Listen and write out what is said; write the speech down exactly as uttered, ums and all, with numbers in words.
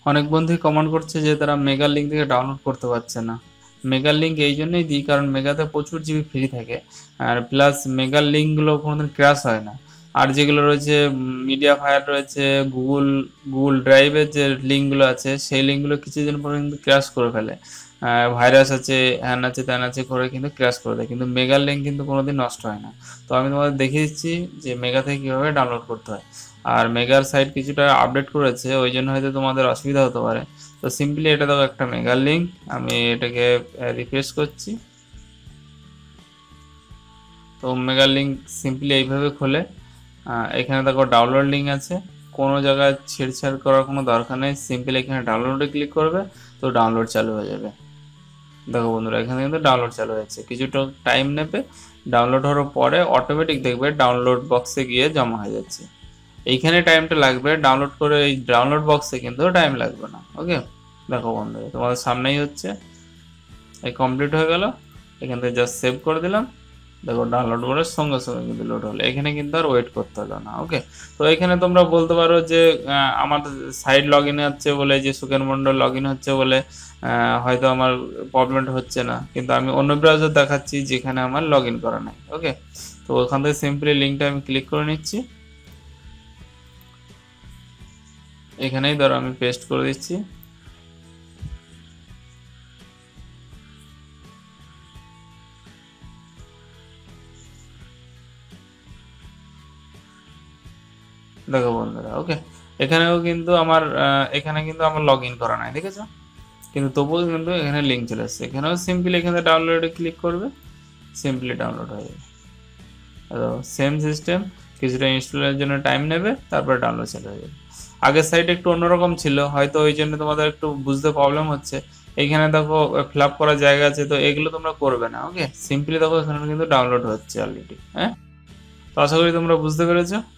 অনেক বন্ধুই কমেন্ট করছে যে তারা মেগা লিঙ্ক থেকে ডাউনলোড করতে পারছে না। মেগা লিঙ্ক এই জন্যই দিই কারণ মেগাতে প্রচুর জিবি ফ্রি থাকে, আর প্লাস মেগা লিঙ্কগুলো কোনোদিন ক্র্যাশ হয় না। আর যেগুলো রয়েছে মিডিয়া ফায়ার রয়েছে, গুগল গুগল ড্রাইভের যে লিঙ্কগুলো আছে সেই লিঙ্কগুলো কিছুদিন পরে কিন্তু ক্র্যাশ করে ফেলে। ভাইরাস আছে, হ্যান আছে, ত্যান আছে করে কিন্তু ক্র্যাশ করে দেয়, কিন্তু মেগা লিঙ্ক কিন্তু কোনোদিন নষ্ট হয় না। তো আমি তোমাদের দেখিয়ে দিচ্ছি যে মেগা থেকে কীভাবে ডাউনলোড করতে হয়। আর মেগার সাইট কিছুটা আপডেট করেছে, ওই জন্য হয়তো তোমাদের অসুবিধা হতে পারে। তো সিম্পলি এটা দেখো একটা মেগার লিঙ্ক, আমি এটাকে রিফ্রেশ করছি। তো মেগা লিঙ্ক সিম্পলি এইভাবে খোলে। এখানে দেখো ডাউনলোড লিঙ্ক আছে, কোনো জায়গায় ছেড়ছাড় করার কোনো দরকার নেই, সিম্পলি এখানে ডাউনলোডে ক্লিক করবে, তো ডাউনলোড চালু হয়ে যাবে। দেখো বন্ধুরা এখানে কিন্তু ডাউনলোড চালু হয়েছে, কিছুটা টাইম নেবে। ডাউনলোড হওয়ার পরে অটোমেটিক দেখবে ডাউনলোড বক্সে গিয়ে জমা হয়ে যাচ্ছে। এইখানে টাইমটা লাগবে, ডাউনলোড করে এই ডাউনলোড বক্সে কিন্তু টাইম লাগবে না। ওকে, দেখো বন্ধুরা তোমাদের সামনেই হচ্ছে, এই কমপ্লিট হয়ে গেল। এখান থেকে জাস্ট সেভ করে দিলাম, দেখো ডাউনলোড করার সঙ্গে সঙ্গে কিন্তু লোড হলো, এখানে কিন্তু আর ওয়েট করতে হলো না। ওকে, তো এখানে তোমরা বলতে পারো যে আমাদের সাইট লগ ইন হচ্ছে বলে, যে সুখেন মন্ডল লগ ইন হচ্ছে বলে হয়তো আমার প্রবলেমটা হচ্ছে না, কিন্তু আমি অন্য ব্রাউজার দেখাচ্ছি যেখানে আমার লগ ইন করা নাই। ওকে, তো ওখান থেকে সিম্পলি লিঙ্কটা আমি ক্লিক করে নিচ্ছি, এখানেই ধরো আমি পেস্ট করে দিচ্ছি। দেখো বন্ধুরা, ওকে, এখানেও কিন্তু আমার এখানে কিন্তু আমার লগ ইন করা নাই, দেখেছো, কিন্তু তবুও কিন্তু এখানে লিঙ্ক চলে আসছে। এখানেও সিম্পলি এখানে ডাউনলোডে ক্লিক করবে, সিম্পলি ডাউনলোড হয়ে যাবে। সেম সিস্টেম, কিছুটা ইনস্টলের জন্য টাইম নেবে, তারপর ডাউনলোড চলে হয়ে যাবে। আগের সাইট একটু অন্যরকম ছিল, হয়তো ওই জন্য তোমাদের একটু বুঝতে প্রবলেম হচ্ছে। এইখানে দেখো ফিল আপ করার জায়গা আছে, তো এগুলো তোমরা করবে না। ওকে, সিম্পলি দেখো এখানে কিন্তু ডাউনলোড হচ্ছে অলরেডি। হ্যাঁ, তো আশা করি তোমরা বুঝতে পেরেছো।